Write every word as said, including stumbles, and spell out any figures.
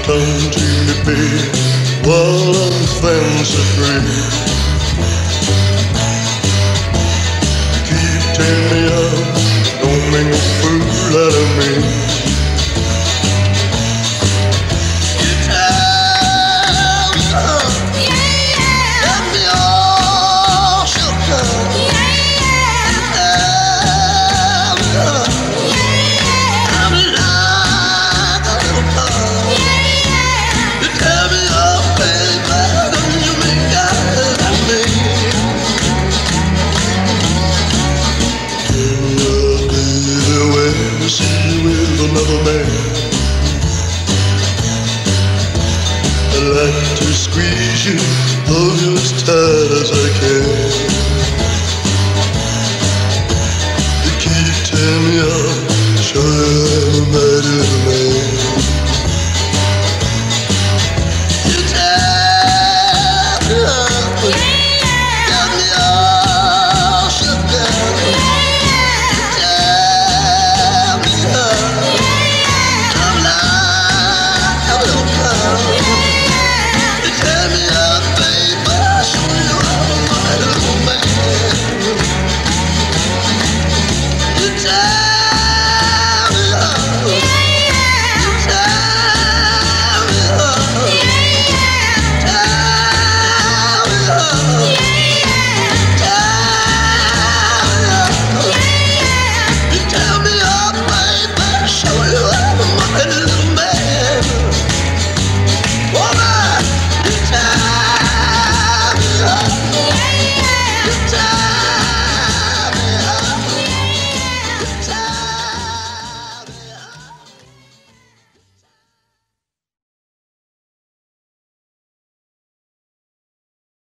tongue to me, babe, while I'm fancy free. You keep tearing me up, don't make no fool out of me. You tell me up, yeah, yeah. Got me all shook up, yeah, yeah. You tell me up, yeah, yeah. I'm like a little pup, yeah, yeah. You tell me up, baby, don't you make out of me. See you with another man. I like to squeeze you, hold you as tight as I can. You keep tearing me up, sure I'm a mighty man.